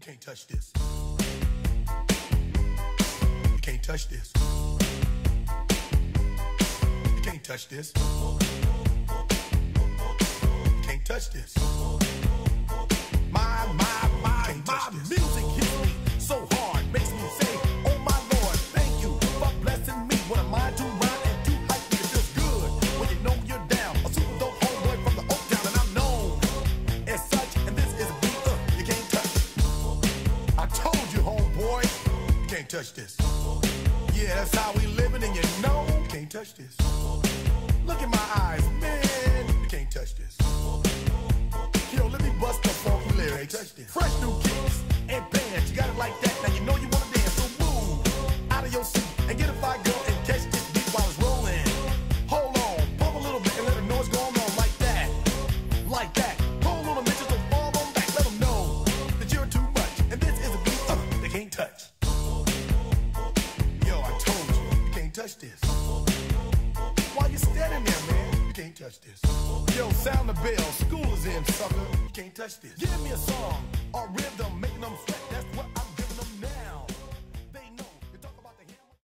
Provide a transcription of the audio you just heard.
You can't touch this. You can't touch this. You can't touch this. You can't touch this. My music hits me so hard, makes me say, oh my Lord, thank you for blessing me. What am I to rhyme and to hype me? It feels good when you know you're down. A super dope homeboy from the Oak Town, and I'm known as such. And this is a beat you can't touch. I told you, homeboy, you can't touch this. Yeah, that's how we living, and you know you can't touch this. Look in my eyes, man, you can't touch this. Yo, let me bust the funky lyrics. Fresh new kicks and bands, you got it like that. Now you know you wanna dance, so move out of your seat and get a fire girl and catch this beat while it's rolling. Hold on, pump a little bit and let them know what's going on like that, like that. Hold on a minute, just fall on back, let them know that you're too much, and this is a beat they can't touch. Yo, I told you, you can't touch this. While you're standing there, man, you can't touch this. Yo, sound the bell, school is in, sucker. You can't touch this. Give me a song